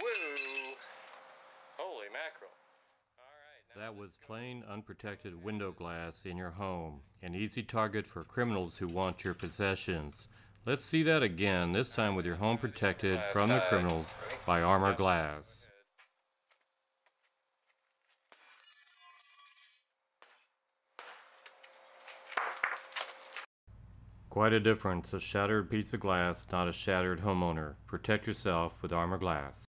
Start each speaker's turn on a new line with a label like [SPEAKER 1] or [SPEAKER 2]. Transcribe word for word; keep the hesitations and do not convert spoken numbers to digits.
[SPEAKER 1] Woo! Holy mackerel.
[SPEAKER 2] That was plain, unprotected window glass in your home, an easy target for criminals who want your possessions. Let's see that again, this time with your home protected from the criminals by armor glass. Quite a difference, a shattered piece of glass, not a shattered homeowner. Protect yourself with armor glass.